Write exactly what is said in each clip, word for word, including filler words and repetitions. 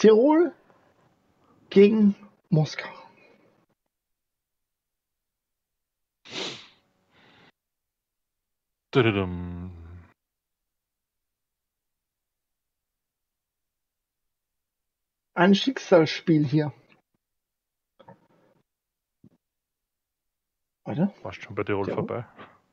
Tirol gegen Moskau. Tududum. Ein Schicksalsspiel hier. Warte. Warst schon bei Tirol Tirol. vorbei?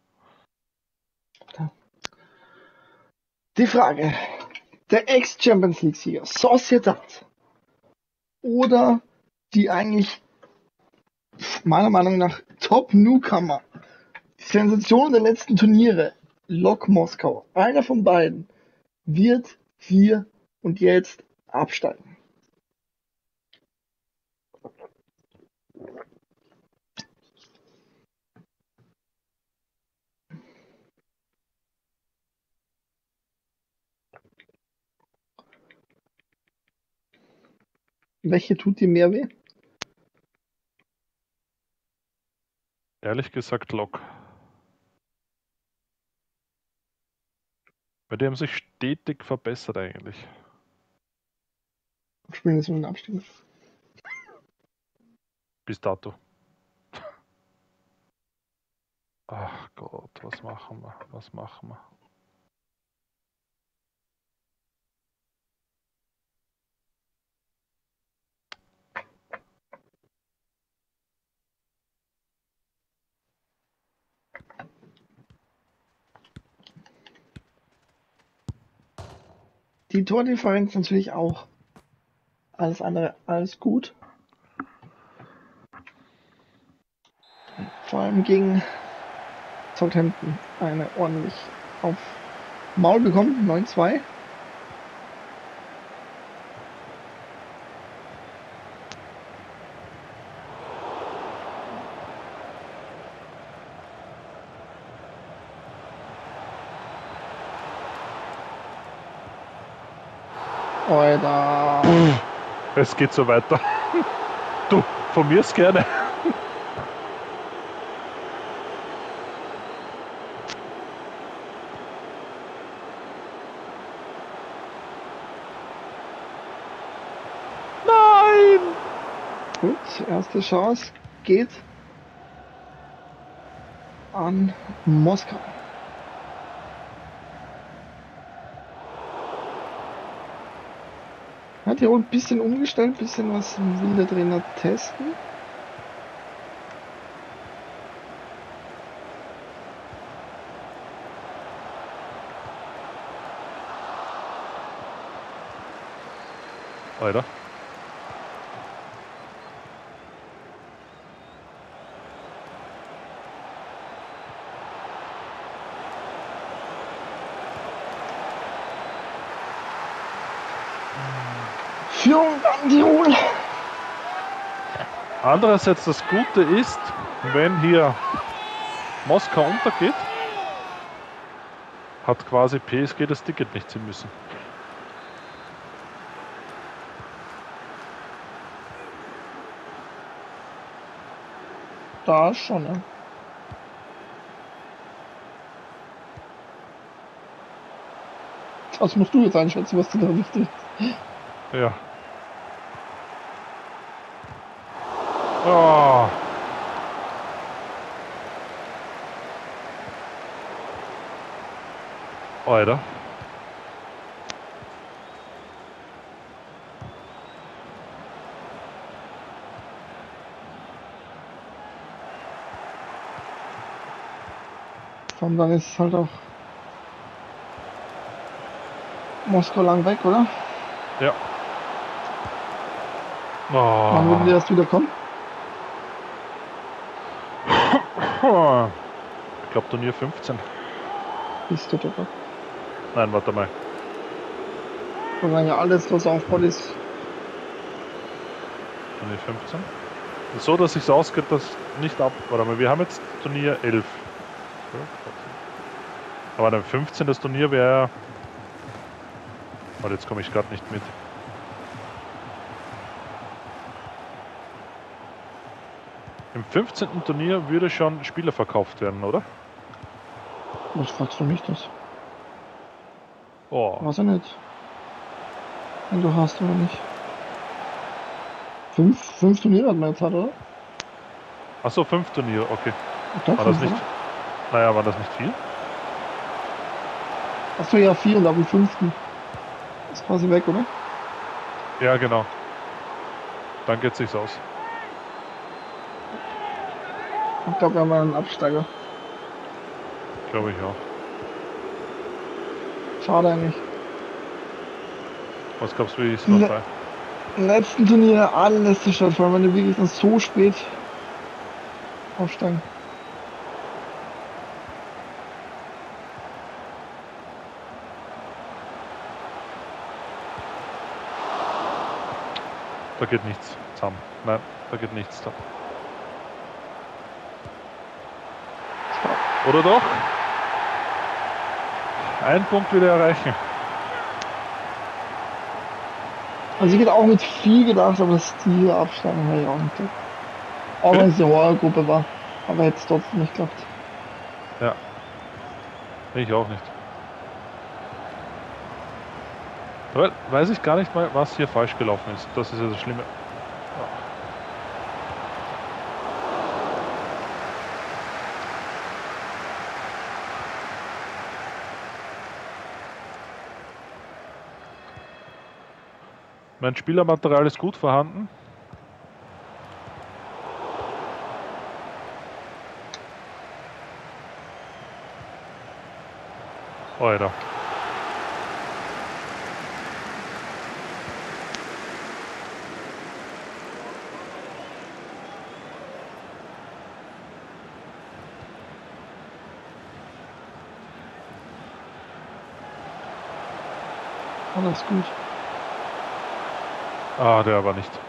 Die Frage. Der Ex-Champions League-Sieger Sociedad oder die eigentlich meiner Meinung nach Top-Newcomer, die Sensation der letzten Turniere, Lok Moskau, einer von beiden, wird hier und jetzt absteigen. Welche tut dir mehr weh? Ehrlich gesagt Lok. Weil die haben sich stetig verbessert eigentlich. Spielen jetzt mit den Abstieg. Bis dato. Ach Gott, was machen wir? Was machen wir? Die Tordifferenz natürlich auch. Alles andere, alles gut. Vor allem gegen Southampton eine ordentlich auf Maul bekommen, neun zwei. Alter. Es geht so weiter. Du, von mir ist gerne. Nein! Gut, erste Chance geht an Moskau. Hat hier ein bisschen umgestellt, ein bisschen was will der Trainer testen. Alter. Führung an Tirol. Andererseits das Gute ist, wenn hier Moskau untergeht, hat quasi P S G das Ticket nicht ziehen müssen. Da schon, ne? Das musst du jetzt einschätzen, was dir da wichtig ist. Ja. Oh. Alter. Und dann ist halt auch Moskau lang weg, oder? Ja. Wann würden die Oh. erst wieder kommen? Ich glaube Turnier fünfzehn. Bist du dabei? Nein, warte mal. Wenn ja alles, was aufbaut, ist. Turnier fünfzehn. So, dass es ausgeht, dass nicht ab. Warte mal, wir haben jetzt Turnier elf. Aber dann fünfzehn das Turnier wäre ja. Warte, jetzt komme ich gerade nicht mit. Im fünfzehnten Turnier würde schon Spieler verkauft werden, oder? Was fragst du mich das? Oh. Weiß ich nicht. Wenn du hast oder nicht. fünf, fünf Turniere hat man jetzt hat, oder? Achso, fünf Turniere, okay. Ich glaub, War das fünf, nicht. oder? Naja, war das nicht viel? Achso, ja, vier und ab dem fünften ist quasi weg, oder? Ja, genau. Dann geht sich's aus. Ich glaube, wir haben einen Absteiger. Glaube ich auch. Schade eigentlich. Was glaubst du, wie ist Le- noch bei? Letzten Turniere alles zerstört, vor allem wenn die wirklich dann so spät aufsteigen. Da geht nichts zusammen. Nein, da geht nichts zusammen. Oder doch? Ein Punkt wieder erreichen. Also ich hätte auch mit viel gedacht, aber dass die hier absteigen, hätte ich auch nicht gedacht. Auch wenn es die Horrorgruppe war. Aber hätte es trotzdem nicht geklappt. Ja. Ich auch nicht. Aber weiß ich gar nicht mal, was hier falsch gelaufen ist. Das ist ja das Schlimme. Mein Spielermaterial ist gut vorhanden. Alter. Alles gut. Ah, der aber nicht.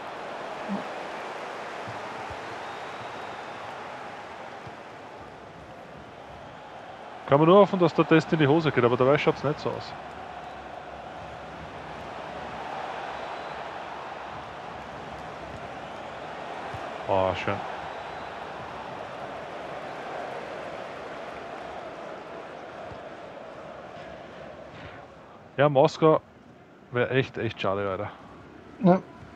Kann man nur hoffen, dass der Test in die Hose geht, aber dabei schaut es nicht so aus. Oh, schön. Ja, Moskau wäre echt, echt schade, Alter. Ja.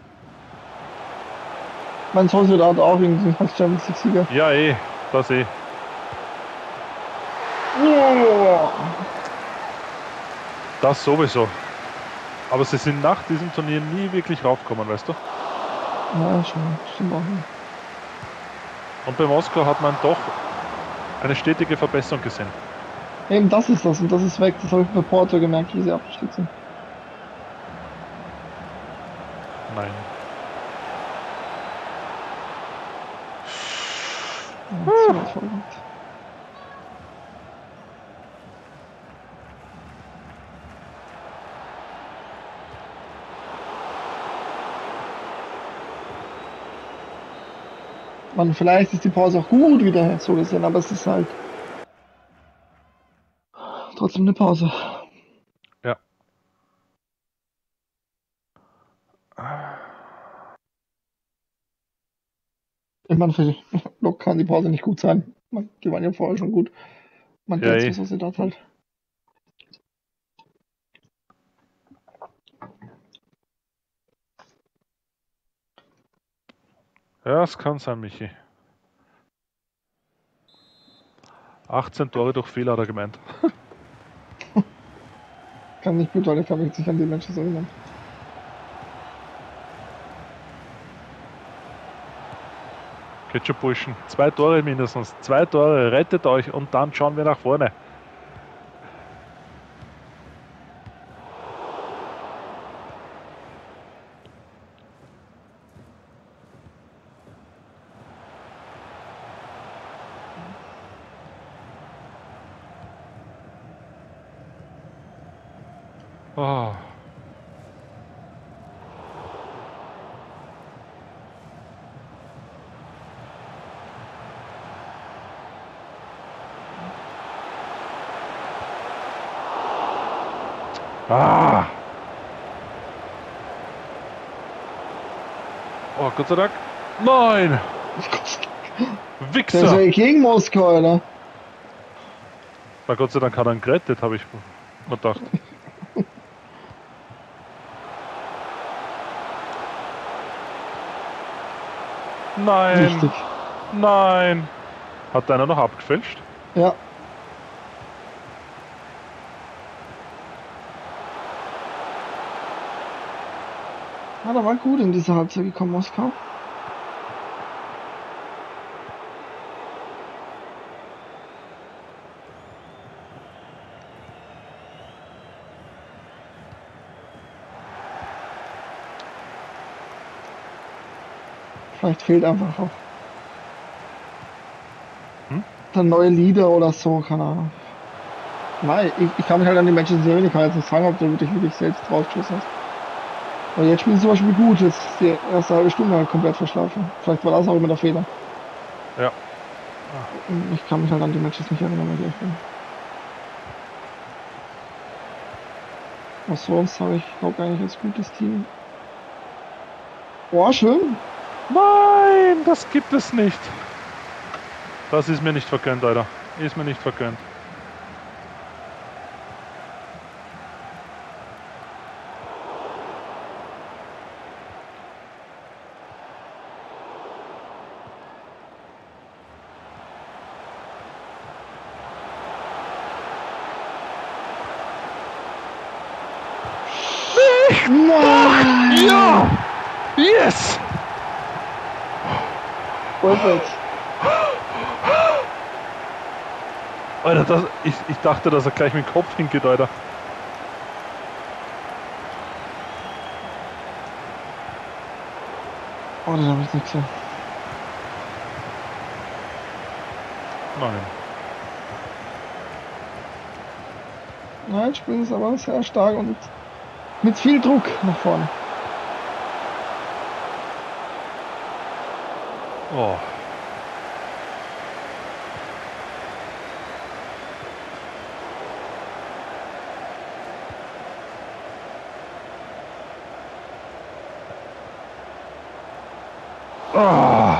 Mein Soldat hat auch irgendwie als Champions League Sieger. Ja, eh, das eh. Oh. Das sowieso. Aber sie sind nach diesem Turnier nie wirklich raufgekommen, weißt du? Ja, schon, stimmt auch nicht. Und bei Moskau hat man doch eine stetige Verbesserung gesehen. Eben das ist das und das ist weg. Das habe ich bei Porto gemerkt, wie sie abgestiegen sind. Nein. Ja, das war voll gut. Man, vielleicht ist die Pause auch gut wieder so gesehen, aber es ist halt trotzdem eine Pause. Ja. Ich meine, für Lok kann die Pause nicht gut sein. Man, die waren ja vorher schon gut. Man Ja, jetzt, eh. was was sie dort halt. Ja, es kann sein, Michi. achtzehn Tore durch Fehler, hat er gemeint. Kann nicht gut, weil ich kann mich nicht an die Menschen so erinnern. Geht schon, Burschen. Zwei Tore mindestens. Zwei Tore, rettet euch und dann schauen wir nach vorne. Oh. Ah! Oh, Gott sei Dank. Nein! Der ist Wichser! ja gegen Moskau, oder? Na Gott sei Dank hat er ihn gerettet, habe ich gedacht. Nein. Richtig. Nein. Hat einer noch abgefälscht? Ja. Ja, da war gut in dieser Halbzeit gekommen, Moskau. Vielleicht fehlt einfach auch Hm? der neue Leader oder so, keine Ahnung. Nein, ich, ich kann mich halt an die Matches sehen, ich kann jetzt nicht sagen, ob du wirklich wirklich selbst draufgeschossen hast. Aber jetzt spielen sie zum Beispiel gut, jetzt ist die erste halbe Stunde halt komplett verschlafen. Vielleicht war das auch immer der Fehler. Ja. Ich kann mich halt an die Matches nicht erinnern, wenn ich ehrlich bin. Was sonst habe ich, glaube eigentlich als gutes Team. Boah, schön. Nein, das gibt es nicht. Das ist mir nicht vergönnt, Alter. Ist mir nicht vergönnt. Nein! Ja! Yes! Perfekt. Alter, das, ich, ich dachte, dass er gleich mit dem Kopf hingeht, Alter. Oh, das habe ich nicht gesehen. Nein. Nein, spielen ist aber sehr stark und mit viel Druck nach vorne. Oh. Oh.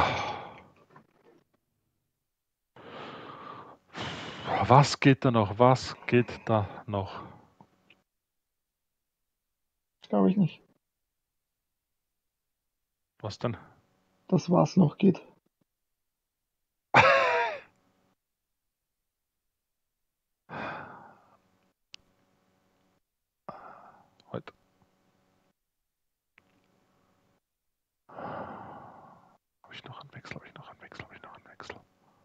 Was geht da noch? Was geht da noch? Glaube ich nicht. Was denn? Das was noch geht. Heute. Habe ich noch einen Wechsel? Habe ich noch einen Wechsel? Habe ich noch einen Wechsel?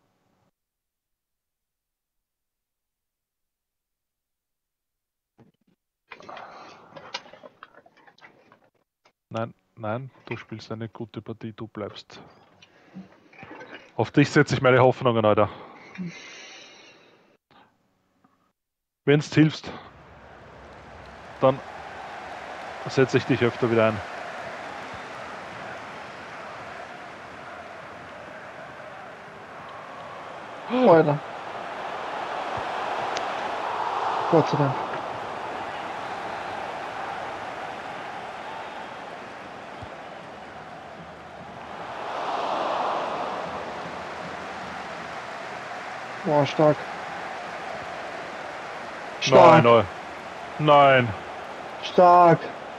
Nein, nein, du spielst eine gute Partie, du bleibst. Auf dich setze ich meine Hoffnungen, Alter. Wenn du hilfst, dann setze ich dich öfter wieder ein. Alter. Gott sei Dank. Boah, stark. Stark. Nein, nein. Nein. Stark.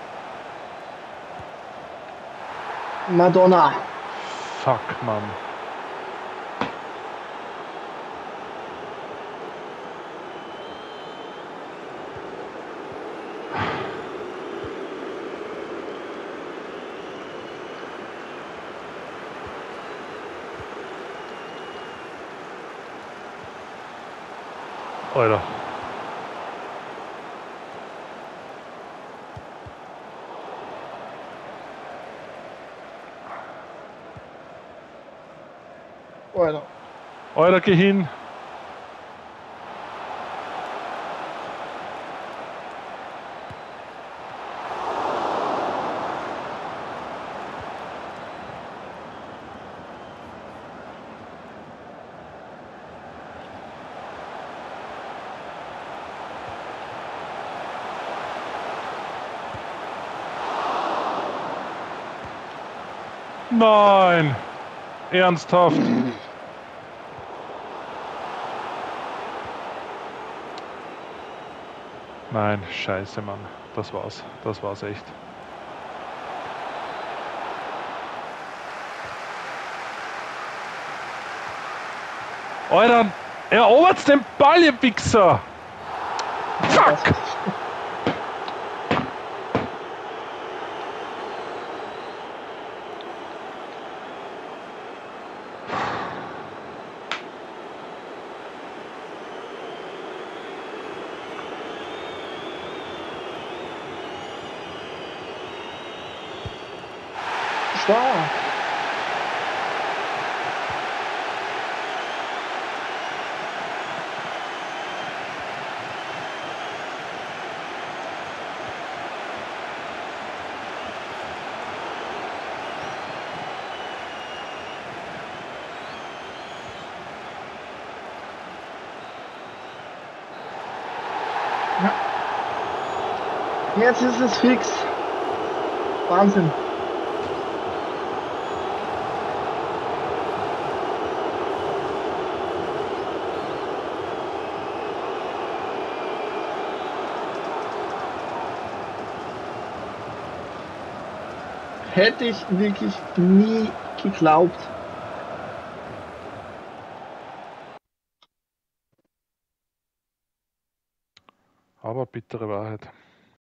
Madonna. Fuck, Mann. Alter. Alter. Alter, geh hin. Nein. Ernsthaft. Nein, scheiße, Mann. Das war's. Das war's echt. Alter, erobert den Ball, ihr Wichser! Fuck! Stark. Ja. Jetzt ist es fix. Wahnsinn. Hätte ich wirklich nie geglaubt. Aber bittere Wahrheit.